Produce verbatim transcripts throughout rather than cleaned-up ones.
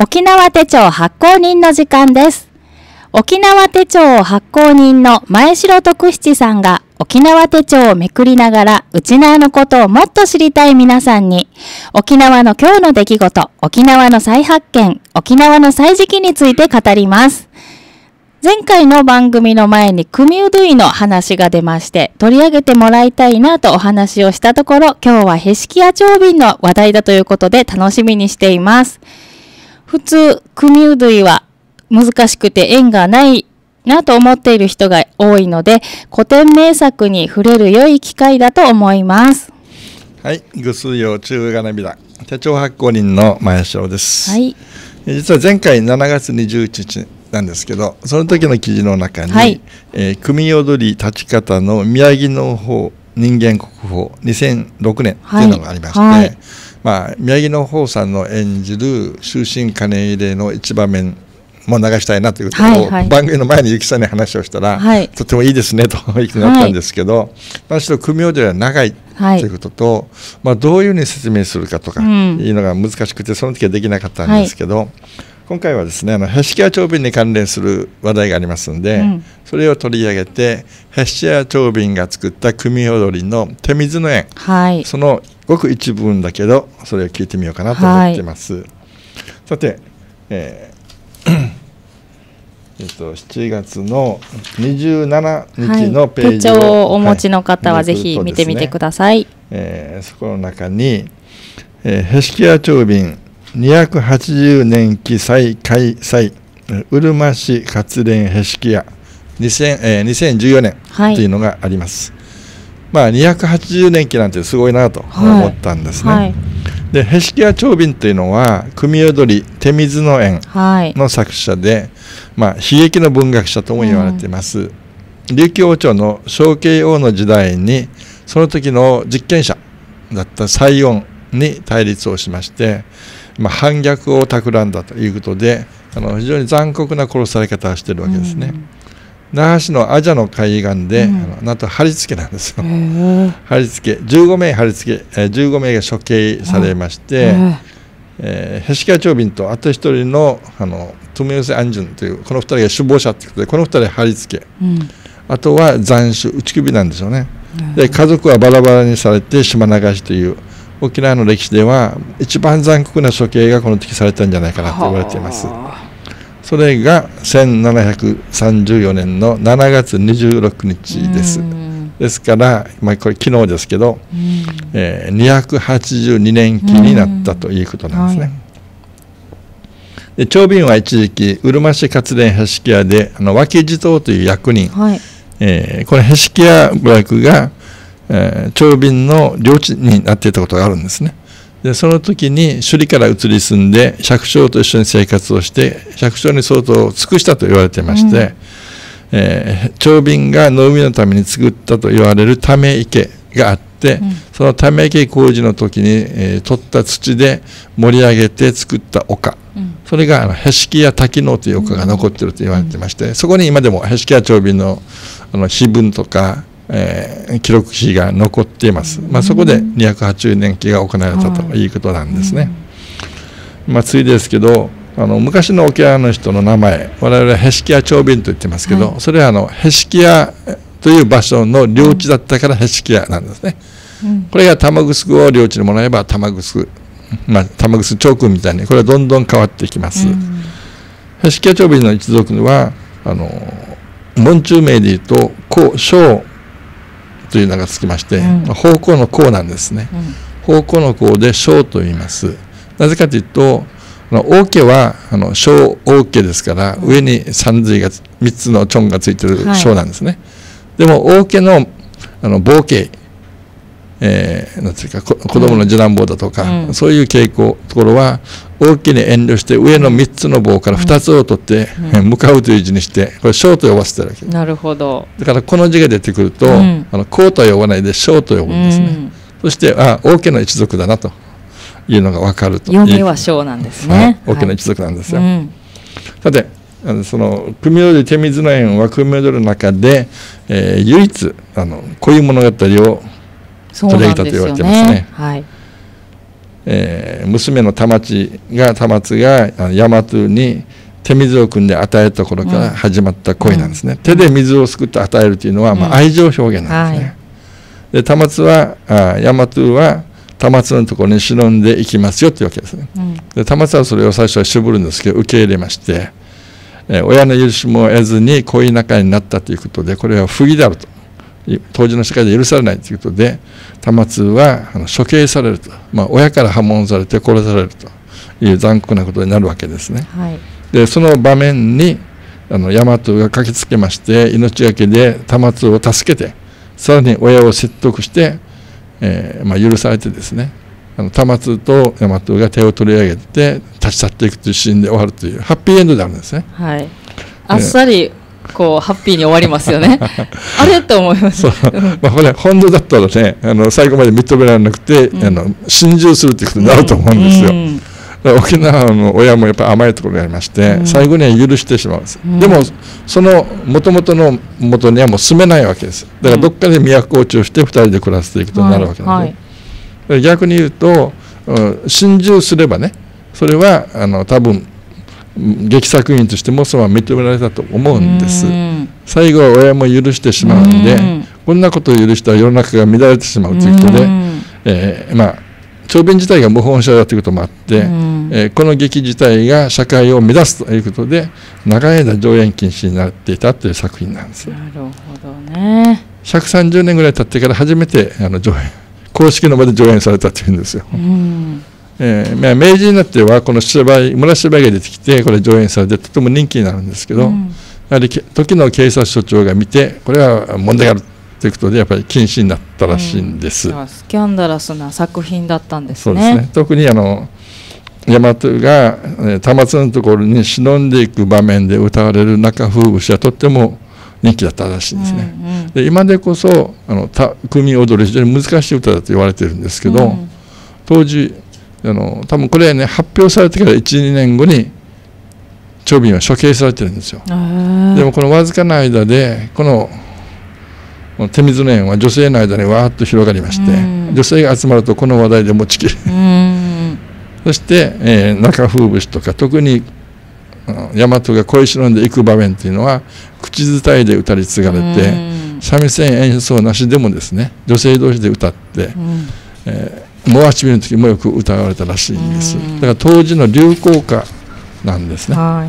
沖縄手帳発行人の時間です。沖縄手帳発行人の前城徳七さんが沖縄手帳をめくりながら内縄のことをもっと知りたい皆さんに沖縄の今日の出来事、沖縄の再発見、沖縄の歳時記について語ります。前回の番組の前にクミュードゥイの話が出まして取り上げてもらいたいなとお話をしたところ、今日はヘシキヤ長瓶の話題だということで楽しみにしています。普通クミュードゥイは難しくて縁がないなと思っている人が多いので、古典名作に触れる良い機会だと思います。 はい、ぐすよ中がなびだ手帳発行人の前城です。 はい、 実は前回しちがつにじゅういちにちなんですけど、その時の記事の中に、はい、えー、組踊り立ち方の宮城農法人間国宝にせんろくねんというのがありまして、はいはい、まあ、宮城農法さんの演じる終身金入れの一場面も流したいなということを、はいはい、番組の前にゆきさんに話をしたら、はい、とてもいいですねと言ってなったんですけど、はい、私と組踊りは長いということと、はい、まあ、どういうふうに説明するかとかいうのが難しくて、その時はできなかったんですけど、はい、今回はですね、あのヘシキヤ長瓶に関連する話題がありますので、うん、それを取り上げてヘシキヤ長瓶が作った組踊りの手水の縁、はい、そのごく一部分だけどそれを聞いてみようかなと思っています。はい、さて、えーえっと、しちがつのにじゅうしちにちのページを、 はい、手帳をお持ちの方はぜひ見てみてください。はい、 えー、そこの中に、えー、ヘシキヤ長瓶にひゃくはちじゅうねん期再開催うるま市活連ヘシキヤにせんじゅうよねんというのがあります。はい、まあ、にひゃくはちじゅうねん期なんてすごいなと思ったんですね。はいはい、でヘシキヤ長瓶というのは組踊り手水の縁の作者で、はい、まあ、悲劇の文学者とも言われています。うん、琉球王朝の承継王の時代にその時の実権者だった西園に対立をしまして、まあ、反逆を企んだということで、あの非常に残酷な殺され方をしているわけですね。うん、那覇市のアジャの海岸で、うん、あのなんと貼り付けなんですよ。貼り付けじゅうごめい貼り付け、えー、じゅうごめいが処刑されまして、えー、ヘシキヤ長瓶とあと一人のあのトゥムヨセ・アンジュンというこの二人が首謀者ということで、この二人貼り付け、うん、あとは斬首打ち首なんでしょうね。うん、で家族はバラバラにされて島流しという沖縄の歴史では一番残酷な処刑がこの時されたんじゃないかなと言われています。それがせんななひゃくさんじゅうよねんのしちがつにじゅうろくにちです。ですから、まあ、これ昨日ですけど、えー、にひゃくはちじゅうにねん期になったということなんですね。はい、で長瓶は一時期うるま市活連ヘシキヤであの脇地頭という役人、はい、えー、このヘシキヤ部落が、えー、長瓶の領地になっていたことがあるんですね。でその時に首里から移り住んで百姓と一緒に生活をして百姓に相当を尽くしたと言われていまして、うん、えー、長瓶が農民のために作ったと言われるため池があって、うん、そのため池工事の時に、えー、取った土で盛り上げて作った丘、うん、それがあのヘシキヤ滝能という丘が残っていると言われていまして、うん、そこに今でもヘシキヤ長瓶のあの碑文とかえー、記録碑が残っています。まあ、そこでにひゃくはちじゅうねん期が行われたということなんですね。まあ、ついですけどあの昔の沖縄の人の名前我々はヘシキヤ長瓶と言ってますけど、はい、それはあのヘシキヤという場所の領地だったからヘシキヤなんですね。うん、これが玉城を領地にもらえば玉城、まあ、玉城長君みたいにこれはどんどん変わっていきます。うん、ヘシキヤ長瓶の一族はあの門中名でいうと孔小というのがつきまして、うん、方向の項なんですね。うん、方向の項で小と言います。なぜかというと王家はあの小王家ですから、うん、上に三髄がみっつのチョンがついてる小なんですね。はい、でも王家のあの傍系、えー、なんていうか子供の次男坊だとか、うん、そういう傾向ところは王家に遠慮して上のみっつの棒からふたつを取って、うん、向かうという字にしてこれ小と呼ばせてるわけ。 なるほど。 だからこの字が出てくると、うん、あの公とは呼ばないで小と呼ぶんですね。うん、そしてあ王家の一族だなというのが分かると。 読みは小なんですね。 王家の一族なんですよ。はい、うん、さてあのその組踊り手水の縁は組踊りの中で、えー、唯一あのこういう物語を取り上げたと言われていますね。はい、 えー、娘の玉地が玉津が大和に手水を汲んで与えるところから始まった恋なんですね、うん、手で水をすくって与えるというのは、まあ、愛情表現なんですね、はい、で玉津はあ大和は玉津のところに忍んでいきますよというわけですね、うん、で玉津はそれを最初は渋るんですけど受け入れまして、えー、親の許しも得ずに恋仲になったということでこれは不義であると当時の世界で許されないということで玉津はあの処刑されると、まあ、親から破門されて殺されるという残酷なことになるわけですね、はい、でその場面にあの大和が駆けつけまして命がけで玉津を助けてさらに親を説得して、えーまあ、許されてですねあの玉津と大和が手を取り上げて立ち去っていくというシーンで終わるというハッピーエンドであるんですね、はい、 あっさり、えーこうハッピーに終わりますよねあれって思います。 まあこれ本当だったらねあの最後まで認められなくて、うん、あの心中するということになると思うんですよ、うんうん、だから沖縄の親もやっぱり甘いところがありまして、うん、最後には許してしまうんです、うん、でもその元々の元にはもう住めないわけです。だからどっかで都落ちをしてふたりで暮らすということになるわけなんで、はいはい、逆に言うと心中すればねそれはあの多分劇作品としてもそのまま認められたと思うんです。最後は親も許してしまうんでこんなことを許したら世の中が乱れてしまうということで、えー、まあ長編自体が無本者だということもあって、えー、この劇自体が社会を乱すということで長い間上演禁止になっていたという作品なんです。 なるほどね。 ひゃくさんじゅうねんぐらい経ってから初めてあの上演公式の場で上演されたというんですよ。うんえーまあ、明治になってはこの芝居村芝居が出てきてこれ上演されてとても人気になるんですけど、うん、やはり時の警察署長が見てこれは問題があるということでやっぱり禁止になったらしいんです、 うん、スキャンダラスな作品だったんですね。 そうですね。特にあの大和が玉津のところに忍んでいく場面で歌われる中風節はとっても人気だったらしいんですね、うんうん、で今でこそあの組踊り非常に難しい歌だと言われてるんですけど、うん、当時あの多分これね発表されてからいち、にねんごに長瓶は処刑されてるんですよ。でもこのわずかな間でこの手水の縁は女性の間にわーっと広がりまして、うん、女性が集まるとこの話題で持ちきる、うん、そして、えー、中風節とか特に大和が恋忍んでいく場面というのは口伝えで歌り継がれて、うん、三味線演奏なしでもですね女性同士で歌って、うんえーモアチビの時もよく歌われたらしいんです。だから当時の流行歌なんですね。はい、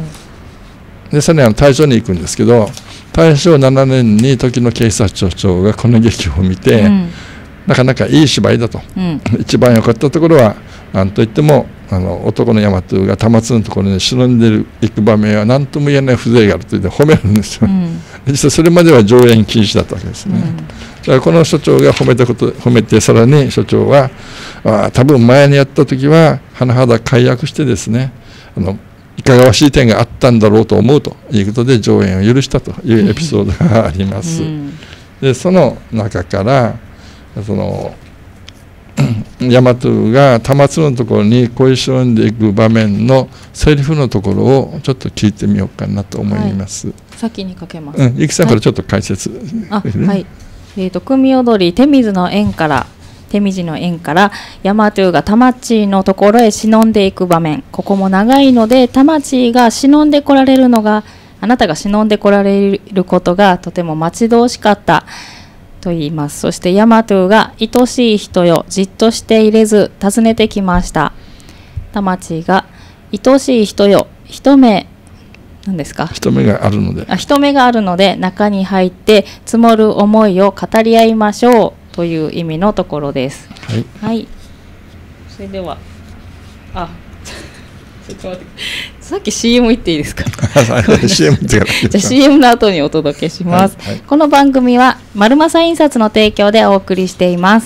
でさらに大正に行くんですけど大正ななねんに時の警察署長がこの劇を見て、うん、なかなかいい芝居だと、うん、一番良かったところは何といってもあの男の大和が玉津のところに忍んでいく場面は何とも言えない風情があると言って褒めるんですよ、うん、実際それまでは上演禁止だったわけですね、うん、だからこの所長が褒めたこと褒めてさらに所長はあ多分前にやった時は甚だ解約してですねあのいかがわしい点があったんだろうと思うということで上演を許したというエピソードがあります、うん、でその中からその大和が玉津のところに恋しんでいく場面のセリフのところをちょっと聞いてみようかなと思います、はい、 先にかけます、 うん、ゆきさんからちょっと解説、 はいあはい、えーと組踊り手水の縁から手水の縁から大和が玉地のところへ忍んでいく場面ここも長いので玉地が忍んでこられるのがあなたが忍んでこられることがとても待ち遠しかったと言います。そして大和が愛しい人よじっとしていれず訪ねてきました。玉地が愛しい人よ一目何ですか人目があるのであ人目があるので中に入って積もる思いを語り合いましょうという意味のところです。はい、はい、それではあちょっと待ってさっき シーエム 言っていいですかシーエム ってからじゃあ シーエム の後にお届けします、はいはい、この番組は丸正印刷の提供でお送りしています。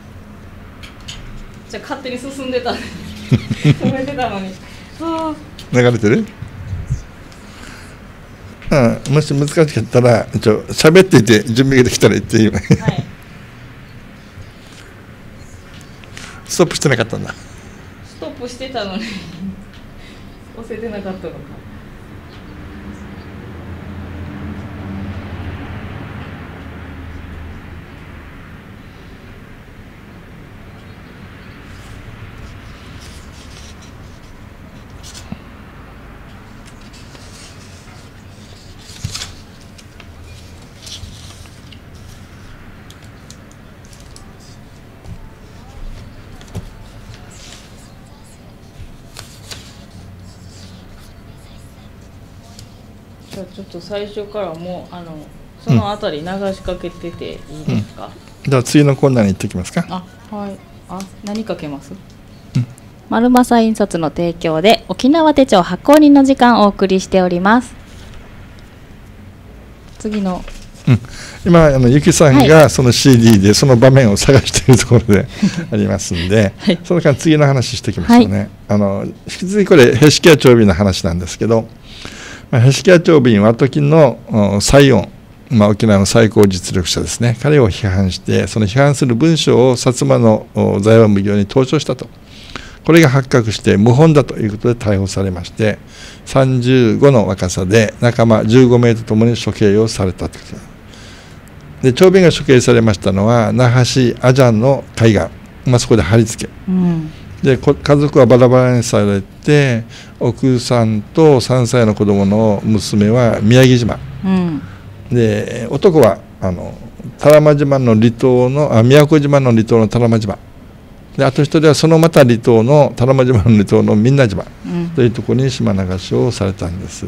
じゃあ勝手に進んでた止めてたのに流れてるうん、もし難しかったらちょ喋っていて準備ができたら言っていいよね、はい、ストップしてなかったんだ。 ストップしてたのに押せてなかったのか。 じゃあちょっと最初からもうあのそのあたり流しかけてていいですか？ うん、じゃあ次のコーナーに行ってきますか。 あ、はい。あ、何かけます？うん、丸政印刷の提供で沖縄手帳発行人の時間をお送りしております。次の、 うん、今あのゆきさんがその シーディー でその場面を探しているところでありますんで、はい、その間次の話してきますよね。はい、あの引き続きこれヘシキヤ長瓶の話なんですけど、まあ、ヘシキヤ長瓶は時の西園、まあ、沖縄の最高実力者ですね、彼を批判して、その批判する文章を薩摩の財閥奉行に投書したと。これが発覚して謀反だということで逮捕されまして、さんじゅうごの若さで仲間じゅうごめいとともに処刑をされたということです。で長兵衛が処刑されましたのは那覇市アジャンの海岸、まあ、そこで貼り付け、うん、で家族はバラバラにされて、奥さんとさんさいの子供の娘は宮城島、うん、で男はあの多良間島の離島のあ宮古島の離島の多良間島で、あと一人はそのまた離島の多良間島の離島のみんな島というところに島流しをされたんです。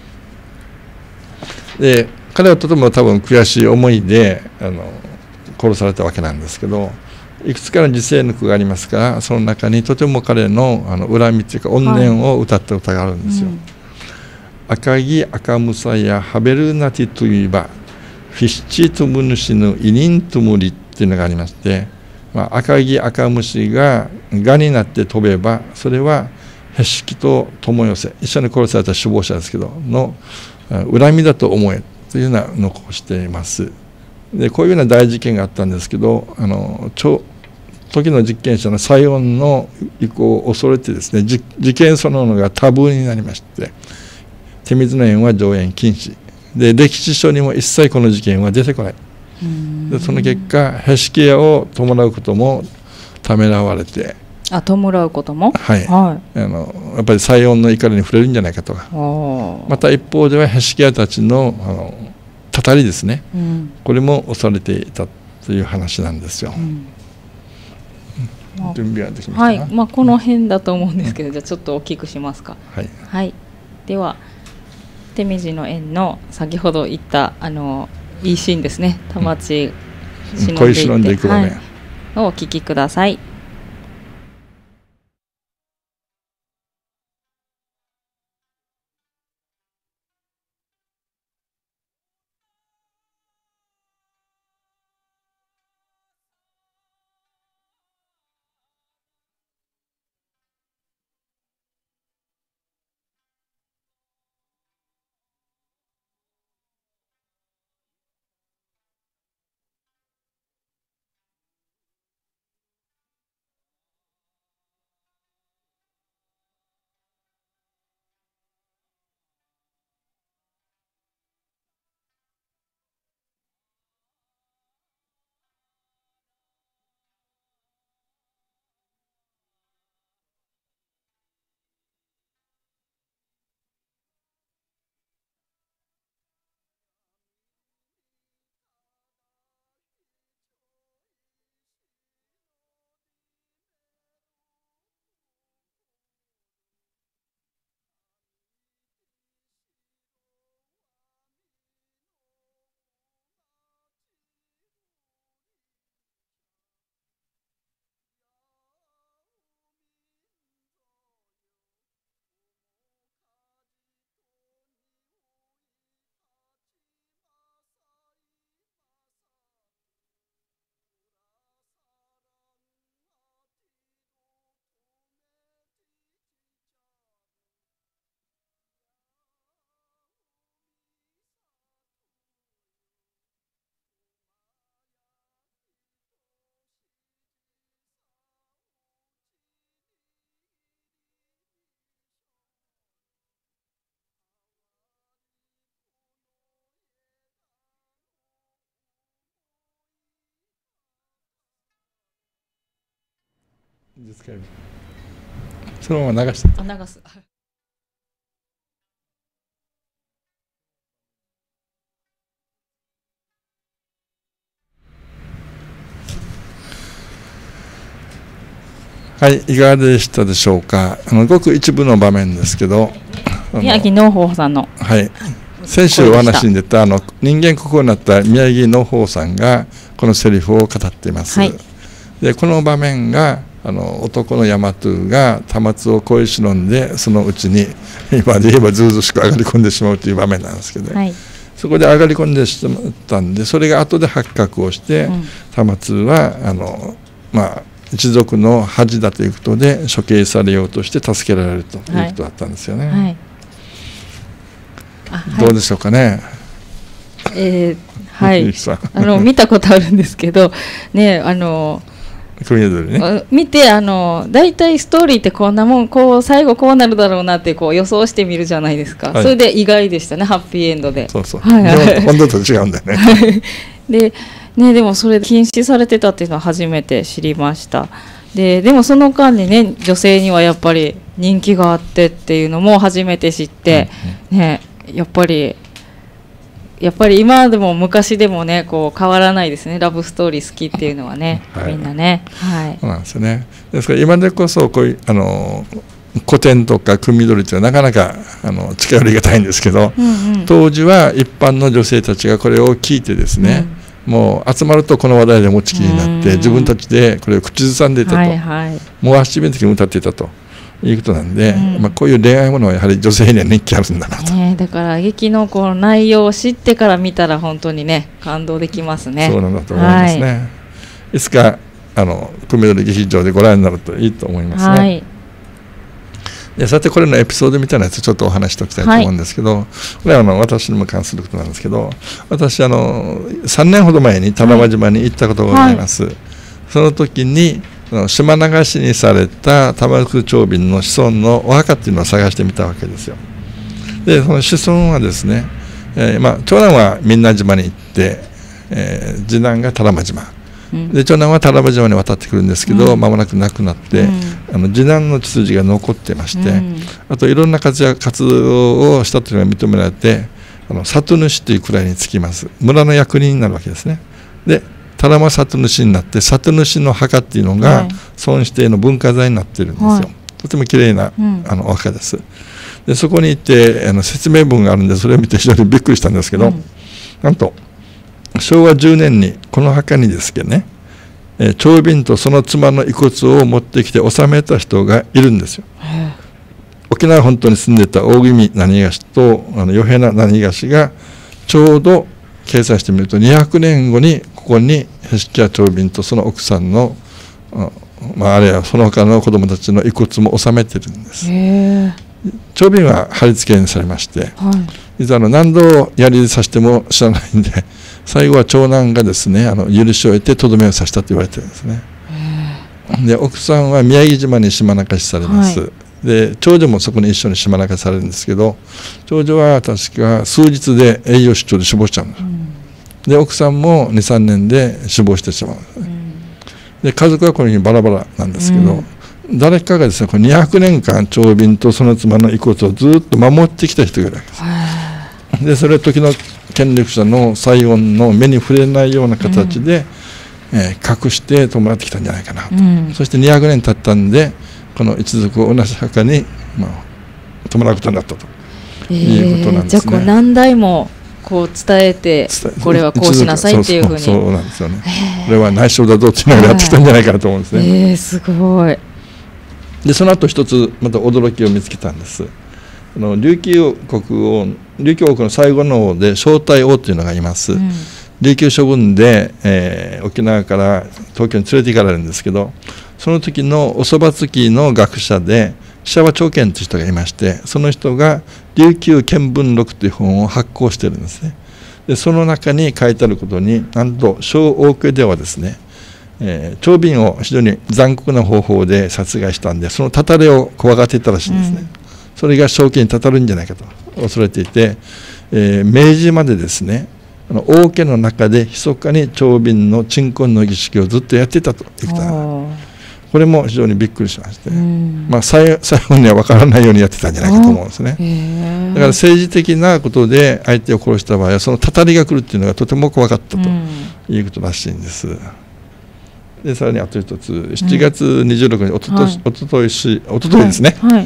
で彼はとても多分悔しい思いであの殺されたわけなんですけど、いくつかの自世の句がありますから、その中にとても彼のあの恨みというか怨念を歌った歌があるんですよ。はい、うん、赤木赤むさやハベルナティトゥイバフィッチトゥムヌシヌイニントゥムリっていうのがありまして、まあ、赤木赤虫が蛾になって飛べばそれはヘシキと友寄せ、一緒に殺された首謀者ですけどの恨みだと思えというような残しています。でこういうような大事件があったんですけど、あの時の実験者の西園の意向を恐れてですね、事件そのものがタブーになりまして、手水の園は上演禁止で、歴史書にも一切この事件は出てこない。でその結果ヘシキヤを伴うこともためらわれて、 あ、弔うことも、 はい、はい、あのやっぱり西園の怒りに触れるんじゃないかとか、また一方ではヘシキヤたちのあのたたりですね、うん、これも恐れていたという話なんですよ。うん、まあ、準備はできましたか？はい、 まあ、この辺だと思うんですけど、うん、じゃあちょっと大きくしますか。 はい、 はい、では手水の園の先ほど言ったあのいいシーンですね、田町忍んでいく場面をお聞きください。 そのまま流して。 あ、流す。 はい、いかがでしたでしょうか。あのごく一部の場面ですけど、 宮城農法さんの、 はい、 先週お話に出たあの人間国宝になった宮城野宝さんがこのセリフを語っています、はい、でこの場面があの男の大和が端末を恋しのんでそのうちに今で言えばずうずうしく上がり込んでしまうという場面なんですけど、はい、そこで上がり込んでしまったんでそれが後で発覚をして、うん、端末はあの、まあ、一族の恥だということで処刑されようとして助けられるということだったんですよね、はいはいどうでしょうかね。 えー、はいあの見たことあるんですけどねあのね見てあのだいたいストーリーってこんなもんこう最後こうなるだろうなってこう予想してみるじゃないですか、はい、それで意外でしたねハッピーエンドでそうそう、はいはい、本当と違うんだよねでねでもそれ禁止されてたっていうのは初めて知りました。で, でもその間にね女性にはやっぱり人気があってっていうのも初めて知って、うんうんねやっぱりやっぱり今でも昔でもねこう変わらないですねラブストーリー好きっていうのはね、はい、みんなね、はい、 そうなんですよね。ですから今でこそこういうあの古典とか組み取りっていうのはなかなかあの近寄りがたいんですけど、うんうん、当時は一般の女性たちがこれを聞いてですね、うん、もう集まるとこの話題で持ちきりになって、うん、自分たちでこれを口ずさんでいたと、はいはい、もう足目的に歌っていたということなんで、うんまあ、こういう恋愛ものはやはり女性には人気あるんだなと、 ね、だから劇のこの内容を知ってから見たら本当にね感動できますね。 そうなんだと思いますね、はい、いつかあの久米取劇場でご覧になるといいと思いますね、はい、でさてこれのエピソードみたいなやつちょっとお話しておきたいと思うんですけど、はい、これはあの私にも関することなんですけど私あのさんねんほど前に多良島に行ったことがございます、はい、その時に島流しにされた玉城長瓶の子孫のお墓っていうのを探してみたわけですよ。でその子孫はですね、えーまあ、長男はみんな島に行って、えー、次男が多良島、うん、で長男は多良島に渡ってくるんですけど、うん、間もなく亡くなって、うん、あの次男の血筋が残ってまして、うん、あといろんな活躍活動をしたというのが認められてあの里主というくらいにつきます。村の役人になるわけですね。で多良里主になって里主の墓っていうのが村指定の文化財になってるんですよ、はい、とても綺麗な、うん、あのお墓です。でそこに行ってあの説明文があるんでそれを見て非常にびっくりしたんですけど、うん、なんとしょうわじゅうねんにこの墓にですけどね、えー、長瓶とその妻の遺骨を持ってきて納めた人がいるんですよ。沖縄本島に住んでた大宜味何がしとあの与平な何がしがちょうど計算してみるとにひゃくねんごにここにヘシキヤ長瓶とその奥さんの、まあ、あるいはその他の子供たちの遺骨も納めてるんです。長瓶は貼り付けにされまして、はい、実はあの何度やりさせても知らないんで最後は長男がですねあの許しを得てとどめを刺したと言われてるんですね。で奥さんは宮城島に島流しされます、はい、で長女もそこに一緒に島流しされるんですけど長女は確か数日で栄養失調で死亡しちゃうんです、うんで奥さんもにさんねんで死亡してしまう、うん、で家族はこのようにバラバラなんですけど、うん、誰かがですねこれにひゃくねんかん長瓶とその妻の遺骨をずっと守ってきた人がいるわけです、でそれは時の権力者の西園の目に触れないような形で、うんえー、隠して弔ってきたんじゃないかなと、うん、そしてにひゃくねん経ったんでこの一族を同じ墓に、まあ、弔うことになったと、えー、いうことなんですね。 じゃあこう何代もこう伝えてこれはこうしなさいっていうふうにそうなんですよね。これは内緒だぞっていうのがやってきたんじゃないかなと思うんですね。 えー、すごい。 でその後一つまた驚きを見つけたんです。あの琉球国王琉球王国の最後の王で正太王というのがいます、うん、琉球処分で、えー、沖縄から東京に連れて行かれるんですけどその時のおそばつきの学者で久和長健という人がいましてその人が琉球見聞録という本を発行しているんですね。でその中に書いてあることになんと小王家ではですね、えー、長瓶を非常に残酷な方法で殺害したんでそのたたれを怖がっていたらしいんですね、うん、それが正気にたたるんじゃないかと恐れていて、えー、明治までですねあの王家の中で密かに長瓶の鎮魂の儀式をずっとやっていたということなんです。これも非常にびっくりしまして、うんまあ、最, 最後には分からないようにやってたんじゃないかと思うんですね。だから政治的なことで相手を殺した場合はそのたたりが来るっていうのがとても怖かったということらしいんです。でさらにあと一つしちがつにじゅうろくにちおととし、はい、おとといしおとといですね、はいはい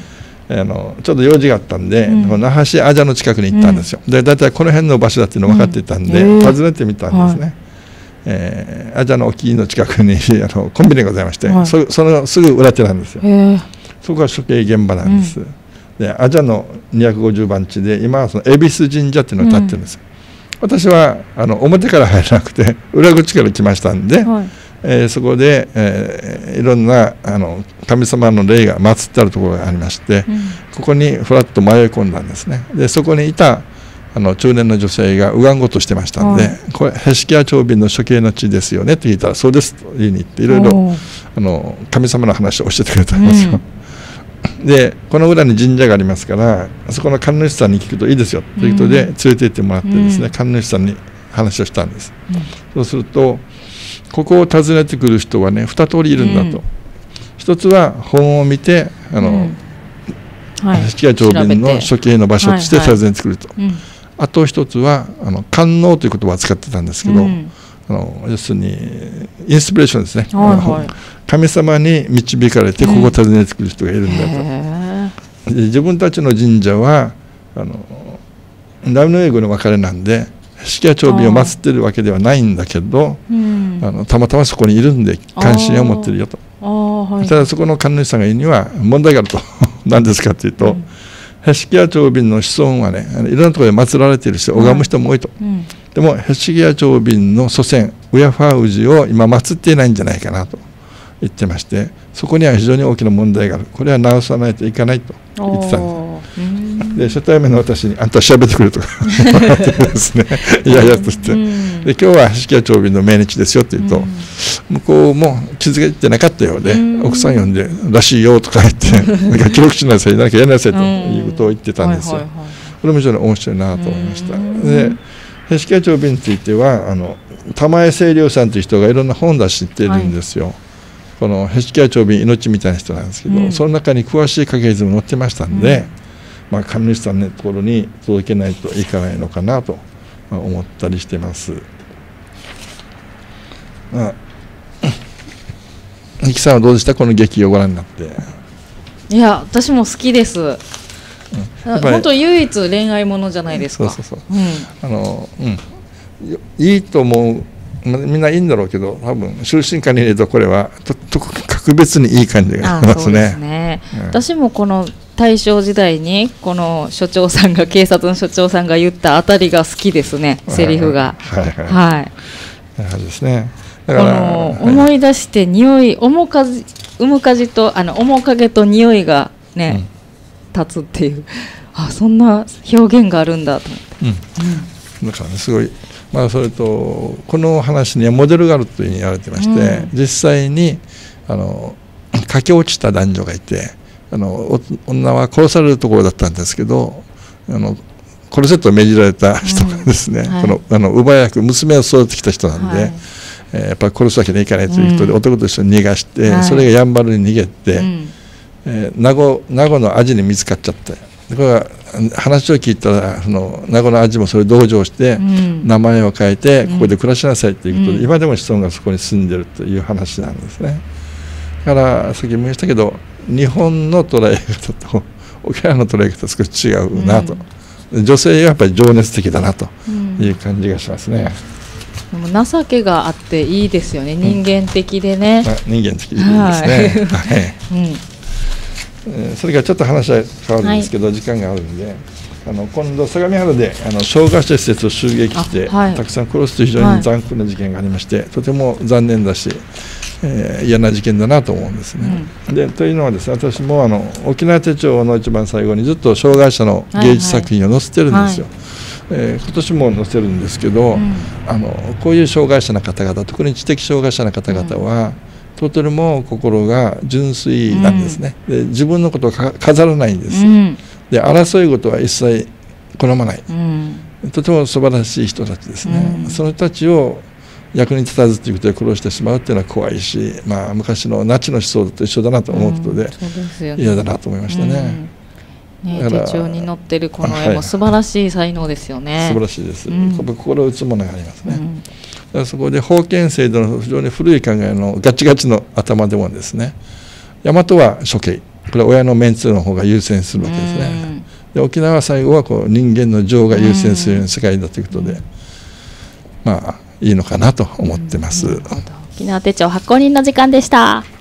あのちょっと用事があったんで、うん、那覇市阿謝の近くに行ったんですよ、うん、でだいたいこの辺の場所だっていうの分かっていたんで、うん、訪ねてみたんですね、はい、えー、阿謝の沖の近くにあのコンビニがございまして、はい、そ, そのすぐ裏手なんですよ。そこが処刑現場なんです、うん、で阿謝のにひゃくごじゅうばん地で今はその恵比寿神社っていうのが建ってるんですよ、うん、私はあの表から入らなくて裏口から来ましたんで、はい、えー、そこで、えー、いろんなあの神様の霊が祀ってあるところがありまして、うん、ここにふらっと迷い込んだんですね。でそこにいたあの中年の女性がうがんごとしてましたんで、はい、これヘシキヤ長瓶の処刑の地ですよねって聞いたらそうですと言いに行っていろいろあの神様の話を教えてくれたんですよ、うん、でこの裏に神社がありますからそこの神主さんに聞くといいですよということで連れて行ってもらってですね、うん、神主さんに話をしたんです、うん、そうするとここを訪ねてくる人はね二通りいるんだと、うん、一つは本を見てあの、うんはい、ヘシキヤ長瓶の処刑の場所として訪ねてくると、はいはい、うん、あと一つはあの官能という言葉を使ってたんですけど、うん、あの要するにインスピレーションですね、はいはい、神様に導かれてここを訪ねてくる人がいるんだと、うん、で自分たちの神社はあのラムの英語の別れなんでヘシキヤ長瓶を祀ってるわけではないんだけど、うん、あのたまたまそこにいるんで関心を持ってるよと。はい、ただそこの神主さんが言うには問題があると何ですかというと、うん、ヘシキヤ長瓶の子孫はねいろんなところで祀られているし拝む人も多いと、はい、うん、でもヘシキヤ長瓶の祖先ウヤファウジを今祀っていないんじゃないかなと言ってまして、そこには非常に大きな問題がある、これは直さないといけないと言ってたんです。で初対面の私にあんた調べてくれとか言われてですねいやいやとして、うん、で今日はヘシキヤ長瓶の命日ですよって言うと、うん、向こうも気づけてなかったようで、うん、奥さん呼んでらしいよとか言ってなんか記録しなさい何かやりなさいということを言ってたんですよ、うんはいはいはい、これも非常に面白いなと思いました、うん、でヘシキヤ長瓶についてはあの玉江清涼さんという人がいろんな本出しているんですよ、はい、このヘシキヤ長瓶命みたいな人なんですけど、うん、その中に詳しい書き絵図も載ってましたんで、うん、まあ、神主さんのところに届けないといかないのかなと思ったりしてます。まあ、三木さんはどうでしたこの劇をご覧になって。 いや私も好きです、うん、本当唯一恋愛ものじゃないですか。 そうそうそう、うん、あの、うん、いいと思うみんないいんだろうけど多分終身官に入れるとこれはとと格別にいい感じがしますね。そうですね、うん、 私もこの大正時代にこの所長さんが警察の所長さんが言ったあたりが好きですね、セリフが。 はいはいはい。 そうですね。 だからこの思い出して匂い、面かじ、面かじとあの面影と匂いがね、うん、立つっていう、あそんな表現があるんだと思って。うんうん、だからねすごい。まあそれとこの話にはモデルがあるというふうに言われてまして、うん、実際にあの駆け落ちた男女がいて。あの女は殺されるところだったんですけどあの殺せと命じられた人がですね、うんはい、このあの奪い役娘を育ててきた人なんで、はい、えー、やっぱり殺すわけにはいかないという人で、うん、男と一緒に逃がして、はい、それがやんばるに逃げて、うん、えー、名護、名護のアジに見つかっちゃってでこれは話を聞いたらその名護のアジもそれ同情して、うん、名前を変えてここで暮らしなさいということで、うん、今でも子孫がそこに住んでるという話なんですね。だからさっきも言いましたけど日本の捉え方と沖縄の捉え方は少し違うなと、うん、女性はやっぱり情熱的だなという感じがしますね、 うん、でも情けがあっていいですよね、人間的でね、 うん、人間的ですね、はいうん、それからちょっと話は変わるんですけど、はい、時間があるんであの今度相模原であの障害者施設を襲撃して、はい、たくさん殺すという非常に残酷な事件がありまして、はい、とても残念だしえー、嫌な事件だなと思うんですね、うん、でというのはですね私もあの沖縄手帳の一番最後にずっと障害者の芸術作品を載せてるんですよ、はいはい、えー、今年も載せるんですけど、うん、あのこういう障害者の方々特に知的障害者の方々は、うん、とても心が純粋なんですね、うん、で自分のことを飾らないんです、うん、で争い事は一切好まない、うん、とても素晴らしい人たちですね、うん、その人たちを役に立たずということで殺してしまうっていうのは怖いし、まあ、昔のナチの思想と一緒だなと思うことで、うん、嫌だなと思いましたね。 うん、ね手帳に載ってるこの絵も素晴らしい才能ですよね。 はい、素晴らしいです。うん、心を打つものがありますね。うん、だからそこで封建制度の非常に古い考えのガチガチの頭でもですね、大和は処刑これは親のメンツの方が優先するわけですね。で沖縄は最後はこう人間の情が優先するような世界だということで、まあいいのかなと思ってます。 沖縄手帳発行人の時間でした。